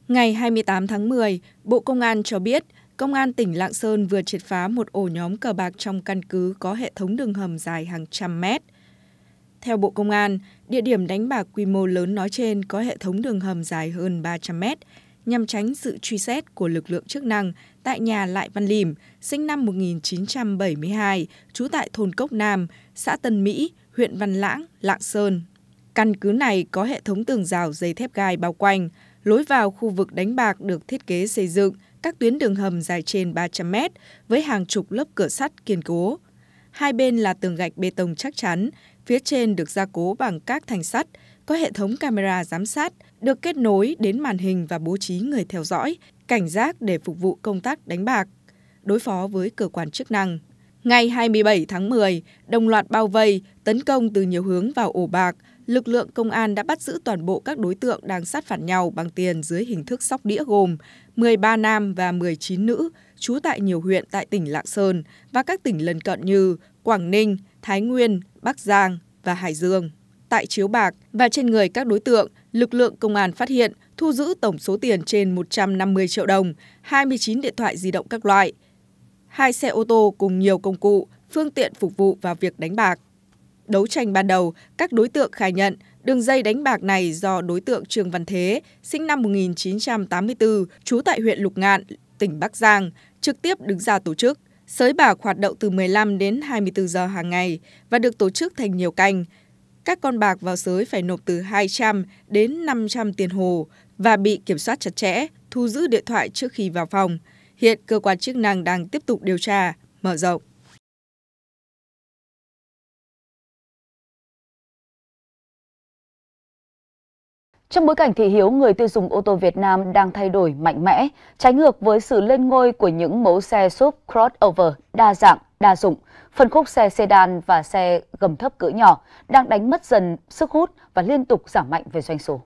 Ngày 28 tháng 10, Bộ Công an cho biết, Công an tỉnh Lạng Sơn vừa triệt phá một ổ nhóm cờ bạc trong căn cứ có hệ thống đường hầm dài hàng trăm mét. Theo Bộ Công an, địa điểm đánh bạc quy mô lớn nói trên có hệ thống đường hầm dài hơn 300 mét, nhằm tránh sự truy xét của lực lượng chức năng tại nhà Lại Văn Lìm, sinh năm 1972, trú tại thôn Cốc Nam, xã Tân Mỹ, huyện Văn Lãng, Lạng Sơn. Căn cứ này có hệ thống tường rào dây thép gai bao quanh, lối vào khu vực đánh bạc được thiết kế xây dựng các tuyến đường hầm dài trên 300 mét với hàng chục lớp cửa sắt kiên cố. Hai bên là tường gạch bê tông chắc chắn, phía trên được gia cố bằng các thanh sắt, có hệ thống camera giám sát, được kết nối đến màn hình và bố trí người theo dõi, cảnh giác để phục vụ công tác đánh bạc, đối phó với cơ quan chức năng. Ngày 27 tháng 10, đồng loạt bao vây, tấn công từ nhiều hướng vào ổ bạc, lực lượng công an đã bắt giữ toàn bộ các đối tượng đang sát phạt nhau bằng tiền dưới hình thức sóc đĩa gồm 13 nam và 19 nữ, trú tại nhiều huyện tại tỉnh Lạng Sơn và các tỉnh lân cận như Quảng Ninh, Thái Nguyên, Bắc Giang và Hải Dương. Tại chiếu bạc và trên người các đối tượng, lực lượng công an phát hiện, thu giữ tổng số tiền trên 150 triệu đồng, 29 điện thoại di động các loại, 2 xe ô tô cùng nhiều công cụ, phương tiện phục vụ vào việc đánh bạc. Đấu tranh ban đầu, các đối tượng khai nhận đường dây đánh bạc này do đối tượng Trương Văn Thế, sinh năm 1984, trú tại huyện Lục Ngạn, tỉnh Bắc Giang, trực tiếp đứng ra tổ chức. Sới bạc hoạt động từ 15 đến 24 giờ hàng ngày và được tổ chức thành nhiều canh. Các con bạc vào sới phải nộp từ 200 đến 500 tiền hồ và bị kiểm soát chặt chẽ, thu giữ điện thoại trước khi vào phòng. Hiện cơ quan chức năng đang tiếp tục điều tra, mở rộng. Trong bối cảnh thị hiếu người tiêu dùng ô tô Việt Nam đang thay đổi mạnh mẽ, trái ngược với sự lên ngôi của những mẫu xe SUV crossover đa dạng, đa dụng, phân khúc xe sedan và xe gầm thấp cỡ nhỏ đang đánh mất dần sức hút và liên tục giảm mạnh về doanh số.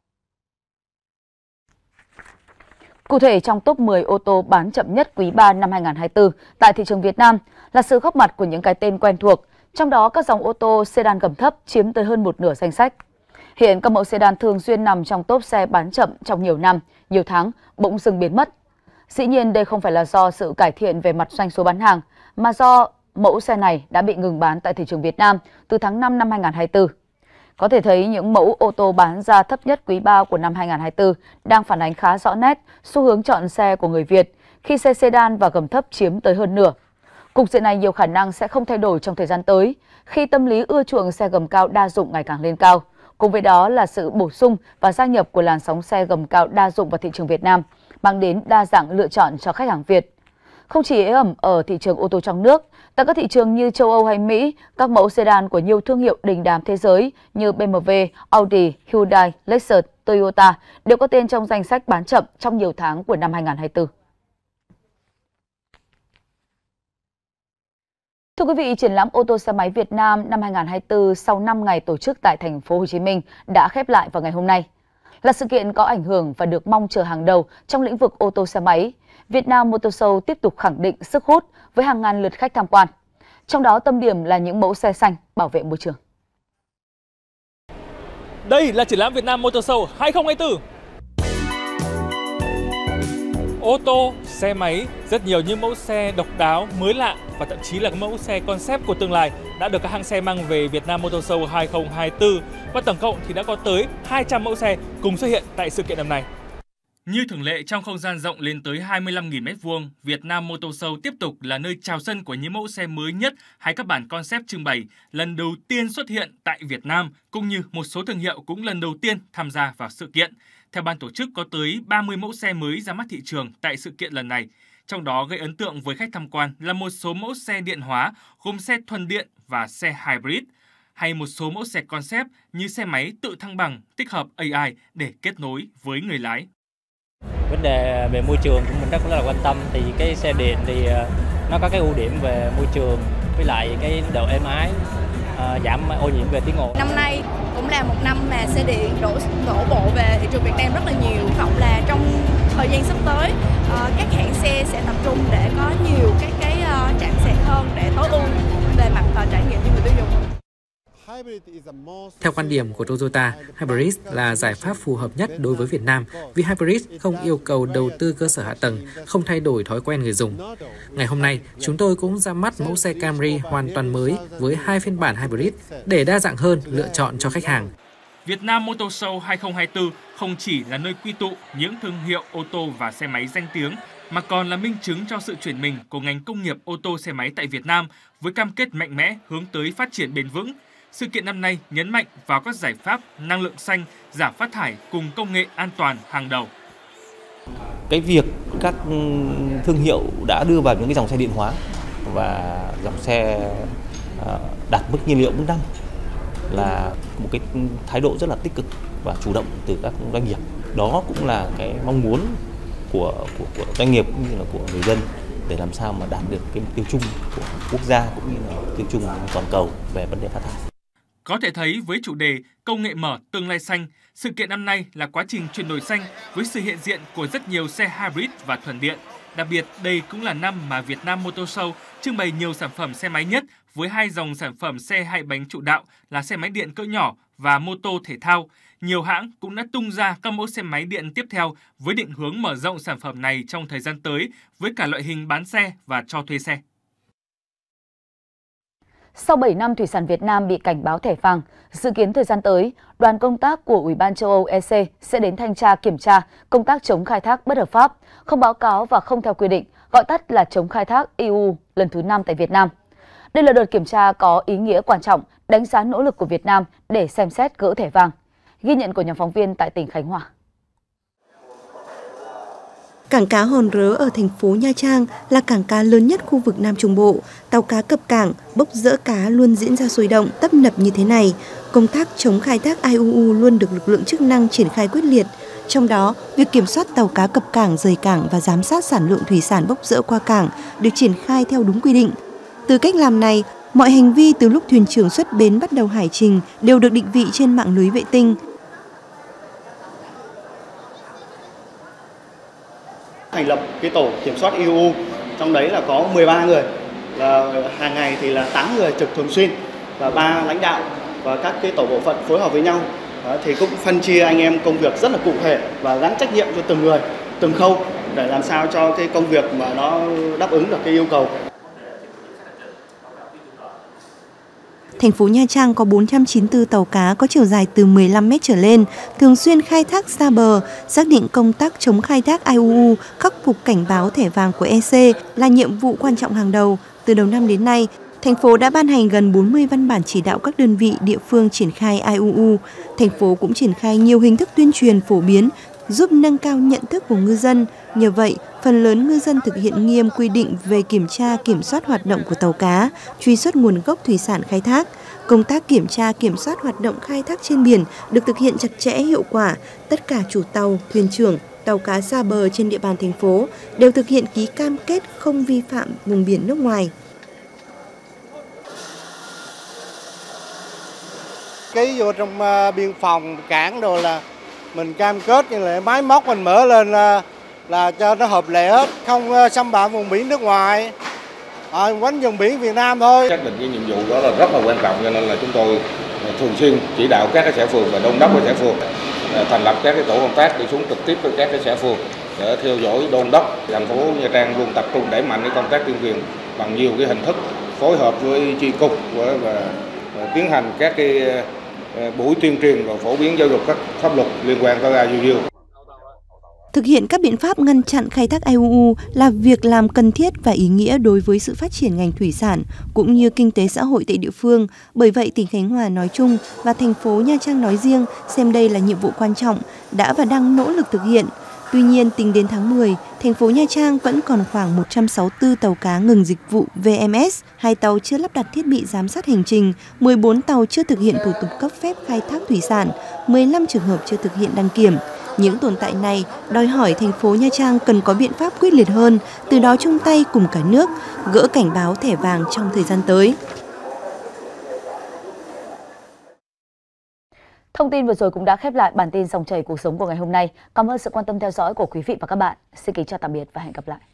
Cụ thể, trong top 10 ô tô bán chậm nhất quý 3 năm 2024 tại thị trường Việt Nam là sự góp mặt của những cái tên quen thuộc, trong đó các dòng ô tô sedan gầm thấp chiếm tới hơn một nửa danh sách. Hiện các mẫu sedan thường xuyên nằm trong top xe bán chậm trong nhiều năm, nhiều tháng, bỗng dưng biến mất. Dĩ nhiên đây không phải là do sự cải thiện về mặt doanh số bán hàng, mà do mẫu xe này đã bị ngừng bán tại thị trường Việt Nam từ tháng 5 năm 2024. Có thể thấy những mẫu ô tô bán ra thấp nhất quý 3 của năm 2024 đang phản ánh khá rõ nét xu hướng chọn xe của người Việt khi xe sedan và gầm thấp chiếm tới hơn nửa. Cục diện này nhiều khả năng sẽ không thay đổi trong thời gian tới khi tâm lý ưa chuộng xe gầm cao đa dụng ngày càng lên cao. Cùng với đó là sự bổ sung và gia nhập của làn sóng xe gầm cao đa dụng vào thị trường Việt Nam, mang đến đa dạng lựa chọn cho khách hàng Việt. Không chỉ ế ẩm ở thị trường ô tô trong nước, tại các thị trường như châu Âu hay Mỹ, các mẫu sedan của nhiều thương hiệu đình đám thế giới như BMW, Audi, Hyundai, Lexus, Toyota đều có tên trong danh sách bán chậm trong nhiều tháng của năm 2024. Thưa quý vị, triển lãm ô tô xe máy Việt Nam năm 2024 sau 5 ngày tổ chức tại thành phố Hồ Chí Minh đã khép lại vào ngày hôm nay. Là sự kiện có ảnh hưởng và được mong chờ hàng đầu trong lĩnh vực ô tô xe máy, Việt Nam Motor Show tiếp tục khẳng định sức hút với hàng ngàn lượt khách tham quan. Trong đó tâm điểm là những mẫu xe xanh bảo vệ môi trường. Đây là triển lãm Việt Nam Motor Show 2024. Ô tô, xe máy, rất nhiều những mẫu xe độc đáo, mới lạ và thậm chí là các mẫu xe concept của tương lai đã được các hãng xe mang về Việt Nam Motor Show 2024 và tổng cộng thì đã có tới 200 mẫu xe cùng xuất hiện tại sự kiện năm nay. Như thường lệ trong không gian rộng lên tới 25.000 m², Việt Nam Motor Show tiếp tục là nơi chào sân của những mẫu xe mới nhất hay các bản concept trưng bày lần đầu tiên xuất hiện tại Việt Nam, cũng như một số thương hiệu cũng lần đầu tiên tham gia vào sự kiện. Theo ban tổ chức, có tới 30 mẫu xe mới ra mắt thị trường tại sự kiện lần này. Trong đó gây ấn tượng với khách tham quan là một số mẫu xe điện hóa gồm xe thuần điện và xe hybrid, hay một số mẫu xe concept như xe máy tự thăng bằng tích hợp AI để kết nối với người lái. Vấn đề về môi trường cũng mình rất là quan tâm, thì cái xe điện thì nó có cái ưu điểm về môi trường với lại cái độ êm ái, giảm ô nhiễm về tiếng ồn. Năm nay cũng là một năm mà xe điện đổ bộ về thị trường Việt Nam rất là nhiều. Hy vọng là trong thời gian sắp tới các hãng xe sẽ tập trung để có nhiều cái trạm sạc hơn để tối ưu về mặt trải nghiệm cho người tiêu dùng. Theo quan điểm của Toyota, Hybrid là giải pháp phù hợp nhất đối với Việt Nam vì Hybrid không yêu cầu đầu tư cơ sở hạ tầng, không thay đổi thói quen người dùng. Ngày hôm nay, chúng tôi cũng ra mắt mẫu xe Camry hoàn toàn mới với 2 phiên bản Hybrid để đa dạng hơn lựa chọn cho khách hàng. Việt Nam Motor Show 2024 không chỉ là nơi quy tụ những thương hiệu ô tô và xe máy danh tiếng, mà còn là minh chứng cho sự chuyển mình của ngành công nghiệp ô tô xe máy tại Việt Nam với cam kết mạnh mẽ hướng tới phát triển bền vững. Sự kiện năm nay nhấn mạnh vào các giải pháp năng lượng xanh, giảm phát thải cùng công nghệ an toàn hàng đầu. Cái việc các thương hiệu đã đưa vào những cái dòng xe điện hóa và dòng xe đạt mức nhiên liệu mức 5 là một cái thái độ rất là tích cực và chủ động từ các doanh nghiệp. Đó cũng là cái mong muốn của doanh nghiệp cũng như là của người dân để làm sao mà đạt được cái mục tiêu chung của quốc gia cũng như là mục tiêu chung toàn cầu về vấn đề phát thải. Có thể thấy với chủ đề công nghệ mở tương lai xanh, sự kiện năm nay là quá trình chuyển đổi xanh với sự hiện diện của rất nhiều xe hybrid và thuần điện. Đặc biệt, đây cũng là năm mà Việt Nam Motor Show trưng bày nhiều sản phẩm xe máy nhất với 2 dòng sản phẩm xe 2 bánh trụ đạo là xe máy điện cỡ nhỏ và mô tô thể thao. Nhiều hãng cũng đã tung ra các mẫu xe máy điện tiếp theo với định hướng mở rộng sản phẩm này trong thời gian tới với cả loại hình bán xe và cho thuê xe. Sau 7 năm thủy sản Việt Nam bị cảnh báo thẻ vàng, dự kiến thời gian tới, đoàn công tác của Ủy ban châu Âu EC sẽ đến thanh tra kiểm tra công tác chống khai thác bất hợp pháp, không báo cáo và không theo quy định, gọi tắt là chống khai thác EU lần thứ 5 tại Việt Nam. Đây là đợt kiểm tra có ý nghĩa quan trọng, đánh giá nỗ lực của Việt Nam để xem xét gỡ thẻ vàng. Ghi nhận của nhóm phóng viên tại tỉnh Khánh Hòa. Cảng cá Hòn Rớ ở thành phố Nha Trang là cảng cá lớn nhất khu vực Nam Trung Bộ. Tàu cá cập cảng, bốc dỡ cá luôn diễn ra sôi động, tấp nập như thế này. Công tác chống khai thác IUU luôn được lực lượng chức năng triển khai quyết liệt. Trong đó, việc kiểm soát tàu cá cập cảng, rời cảng và giám sát sản lượng thủy sản bốc dỡ qua cảng được triển khai theo đúng quy định. Từ cách làm này, mọi hành vi từ lúc thuyền trưởng xuất bến bắt đầu hải trình đều được định vị trên mạng lưới vệ tinh. Thành lập cái tổ kiểm soát IUU, trong đấy là có 13 người, là hàng ngày thì là 8 người trực thường xuyên và 3 lãnh đạo và các cái tổ bộ phận phối hợp với nhau. Đó, thì cũng phân chia anh em công việc rất là cụ thể và gắn trách nhiệm cho từng người, từng khâu để làm sao cho cái công việc mà nó đáp ứng được cái yêu cầu. Thành phố Nha Trang có 494 tàu cá có chiều dài từ 15 mét trở lên, thường xuyên khai thác xa bờ, xác định công tác chống khai thác IUU, khắc phục cảnh báo thẻ vàng của EC là nhiệm vụ quan trọng hàng đầu. Từ đầu năm đến nay, thành phố đã ban hành gần 40 văn bản chỉ đạo các đơn vị địa phương triển khai IUU. Thành phố cũng triển khai nhiều hình thức tuyên truyền phổ biến, giúp nâng cao nhận thức của ngư dân. Nhờ vậy, phần lớn ngư dân thực hiện nghiêm quy định về kiểm tra, kiểm soát hoạt động của tàu cá, truy xuất nguồn gốc thủy sản khai thác. Công tác kiểm tra, kiểm soát hoạt động khai thác trên biển được thực hiện chặt chẽ, hiệu quả. Tất cả chủ tàu, thuyền trưởng, tàu cá xa bờ trên địa bàn thành phố đều thực hiện ký cam kết không vi phạm vùng biển nước ngoài. Ký vô trong biên phòng, cảng đồ là mình cam kết như là máy móc mình mở lên là cho nó hợp lệ hết, không xâm phạm vùng biển nước ngoài, quanh vùng biển Việt Nam thôi. Xác định cái nhiệm vụ đó là rất là quan trọng, cho nên là chúng tôi thường xuyên chỉ đạo các cái xã phường và đôn đốc các xã phường thành lập các cái tổ công tác đi xuống trực tiếp với các cái xã phường để theo dõi, đôn đốc. Thành phố Nha Trang luôn tập trung đẩy mạnh cái công tác tuyên truyền bằng nhiều cái hình thức, phối hợp với chi cục và tiến hành các cái buổi tuyên truyền và phổ biến giáo dục các pháp luật liên quan tới IUU. Thực hiện các biện pháp ngăn chặn khai thác IUU là việc làm cần thiết và ý nghĩa đối với sự phát triển ngành thủy sản cũng như kinh tế xã hội tại địa phương. Bởi vậy, tỉnh Khánh Hòa nói chung và thành phố Nha Trang nói riêng xem đây là nhiệm vụ quan trọng, đã và đang nỗ lực thực hiện. Tuy nhiên, tính đến tháng 10, thành phố Nha Trang vẫn còn khoảng 164 tàu cá ngừng dịch vụ VMS, 2 tàu chưa lắp đặt thiết bị giám sát hành trình, 14 tàu chưa thực hiện thủ tục cấp phép khai thác thủy sản, 15 trường hợp chưa thực hiện đăng kiểm. Những tồn tại này đòi hỏi thành phố Nha Trang cần có biện pháp quyết liệt hơn, từ đó chung tay cùng cả nước gỡ cảnh báo thẻ vàng trong thời gian tới. Thông tin vừa rồi cũng đã khép lại bản tin Dòng chảy cuộc sống của ngày hôm nay. Cảm ơn sự quan tâm theo dõi của quý vị và các bạn. Xin kính chào tạm biệt và hẹn gặp lại.